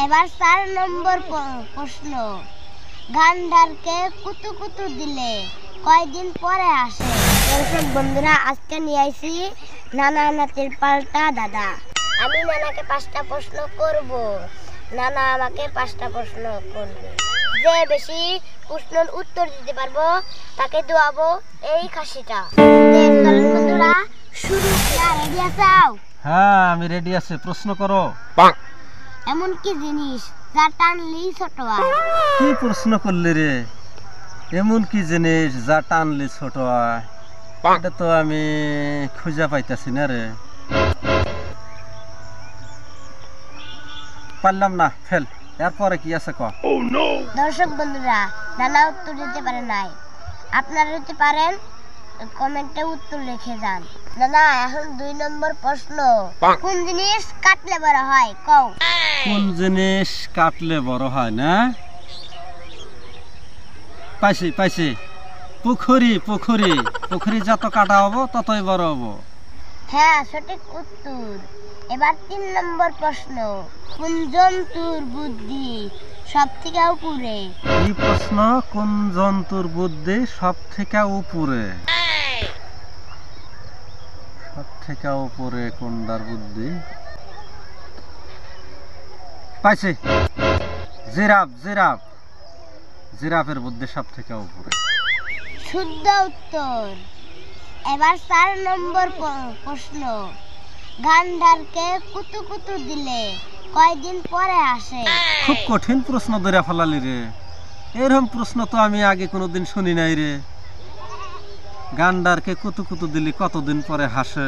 এবার 4 নম্বর প্রশ্ন, গান্ধারকে কুতু কুতু দিলে কয়দিন পরে আসে? দর্শক বন্ধুরা, আজকে নিয়ে আইছি নানা নাতির পাল্টা দাদা। আমি নানাকে 5টা প্রশ্ন করব, নানা আমাকে 5টা প্রশ্ন করবে। যে বেশি প্রশ্নের উত্তর দিতে পারবো তাকে দেওয়াবো এই খাসিটা। বন্ধুরা শুরু করা, রেডি আছো? হ্যাঁ, আমি রেডি আছি, প্রশ্ন করো। এমন কি জিনিস যা টানলেই ছোট হয়? কি প্রশ্ন করলি রে? এমন কি জিনিস যা টানলে ছোট হয়? এটা তো আমি খুঁজে পাইতেছি না রে, পারলাম না, ফেল। এরপরে কি আছে ক? দর্শক বন্ধুরা, নানা উত্তর দিতে পারে নাই, আপনারা দিতে পারেন, কমেন্টে উত্তর লিখে যান। নানা, এখন 2 নম্বর প্রশ্ন, কোন জিনিস কাটলে বড় হয় কও? কোন জিনিস কাটলে বড় হয় না? পাইছি পাইছি, পুকুরি। পুকুরি, পুকুরি যত কাটা হবো ততই বড় হবো। হ্যাঁ, সঠিক উত্তর। এবার 3 নম্বর প্রশ্ন, কোন জন্তুর বুদ্ধি সব থেকে উপরে? এই প্রশ্ন, কোন জন্তুর বুদ্ধি সব থেকে উপরে? সব থেকে উপরে কোনটার বুদ্ধি? পাইছি, জিরাফ। জিরাফ, জিরাফের বুদ্ধি সব থেকে উপরে। শুদ্ধ উত্তর। এবার 4 নম্বর প্রশ্ন, গান্ধারকে কুতু কুতু দিলে কয়দিন পরে আসে? খুব কঠিন প্রশ্ন ধরে ফেলালি রে, এরকম প্রশ্ন তো আমি আগে কোনোদিন শুনি নাই রে। গান্ডারকে কুতু কুতু দিলি কতদিন পরে হাসে?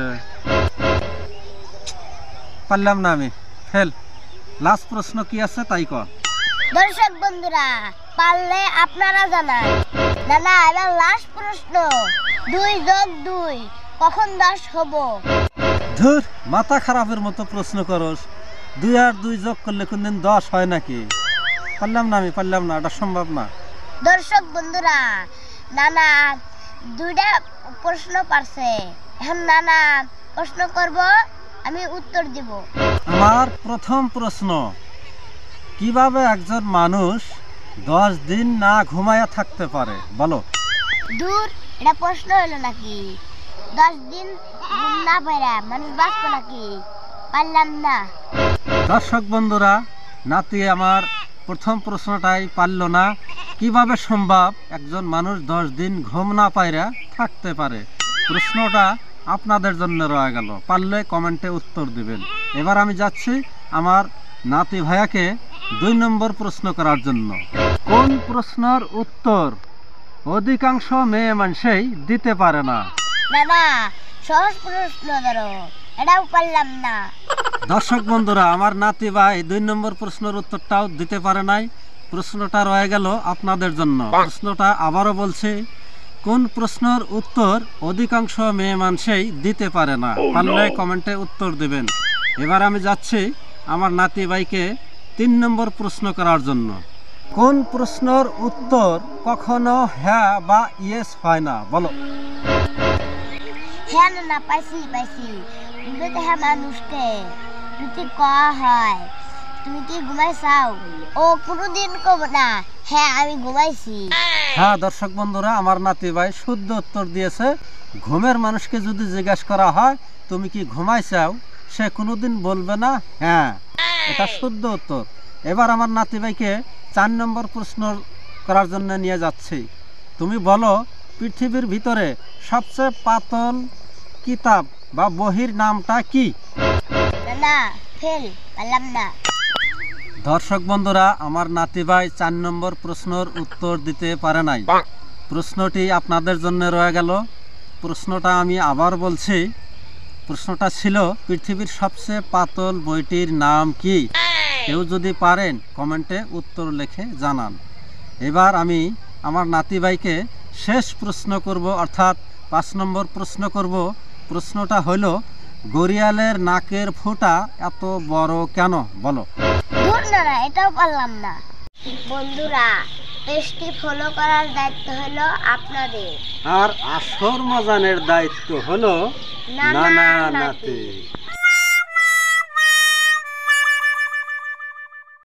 পারলাম না আমি, ফেল। লাস্ট প্রশ্ন কি আছে তাই কর। দর্শক বন্ধুরা, পারলে আপনারা জানান। নানা, এবার লাস্ট প্রশ্ন, 2 যোগ 2 কখন 10 হবো? ধুর, মাথা খারাপের মতো প্রশ্ন করস। 2 আর 2 যোগ করলে কোনদিন 10 হয় নাকি? পারলাম না আমি, পারলাম না, এটা সম্ভব না। দর্শক বন্ধুরা, নানা 2টা প্রশ্ন পারছে, এখন নানা প্রশ্ন করব, আমি উত্তর দিব। আমার প্রথম প্রশ্ন, কিভাবে একজন মানুষ 10 দিন না ঘুমায়া থাকতে পারে বলো? দূর, এটা প্রশ্ন হলো নাকি? 10 দিন ঘুম না পাইরা মানুষ বাঁচবে নাকি? পারলাম না। দর্শক বন্ধুরা, নাতি আমার প্রথম প্রশ্নটাই পারলো না। কিভাবে সম্ভব একজন মানুষ 10 দিন ঘুম না পাইরা থাকতে পারে? প্রশ্নটা আপনাদের জন্য রয়ে গেল, পারলে কমেন্টে উত্তর দিবেন। এবার আমি যাচ্ছি আমার নাতি ভাইয়াকে 2 নম্বর প্রশ্ন করার জন্য। কোন প্রশ্নের উত্তর অধিকাংশ মেয়ে মানুষই দিতে পারে না? নানা, সহজ প্রশ্ন ধরো, এটাও পারলাম না। দর্শক বন্ধুরা, আমার নাতি ভাই 2 নম্বর প্রশ্নের উত্তরটাও দিতে পারে নাই। প্রশ্নটা রয়ে গেল আপনাদের জন্য। প্রশ্নটা আবারও বলছি, কোন প্রশ্নের উত্তর অধিকাংশ মেয়ে মানুষই দিতে পারে না? পারলে কমেন্টে উত্তর দিবেন। এবার আমি যাচ্ছি আমার নাতি ভাইকে 3 নম্বর প্রশ্ন করার জন্য। কোন প্রশ্নের উত্তর কখনো হ্যাঁ বা ইয়েস হয় না বলো? হ্যাঁ নানা, পাইছি। হ্যাঁ মানুষকে যদি কয়া হয় তুমি কি ঘুমাইছাও, ও কোনোদিন কব না হ্যাঁ আমি ঘুমাইছি। হ্যাঁ দর্শক বন্ধুরা, আমার নাতি ভাই শুদ্ধ উত্তর দিয়েছে। ঘুমের মানুষকে যদি জিজ্ঞাসা করা হয় তুমি কি ঘুমাইছাও, সে কোনোদিন বলবে না হ্যাঁ, এটা শুদ্ধ উত্তর। এবার আমার নাতি ভাইকে 4 নম্বর প্রশ্ন করার জন্য নিয়ে যাচ্ছি। তুমি বলো, পৃথিবীর ভিতরে সবচেয়ে পাতল কিতাব বা বহির নামটা কি? না, ফেল, পারলাম না। দর্শক বন্ধুরা, আমার নাতি ভাই 4 নম্বর প্রশ্নের উত্তর দিতে পারে নাই। প্রশ্নটি আপনাদের জন্য রয়ে গেল। প্রশ্নটা আমি আবার বলছি। প্রশ্নটা ছিল, পৃথিবীর সবচেয়ে পাতল বইটির নাম কি? কেউ যদি পারেন কমেন্টে উত্তর লিখে জানান। এবার আমি আমার নাতি ভাইকে শেষ প্রশ্ন করব, অর্থাৎ 5 নম্বর প্রশ্ন করব। প্রশ্নটা হলো, গরিয়ালের নাকের ফোঁটা এত বড় কেন বলো? দূর না, এটাও পারলাম না। বন্ধুরা, পেজটি ফলো করার দায়িত্ব হলো আপনাদের, আর আসর মজানের দায়িত্ব হলো নানা নাতি।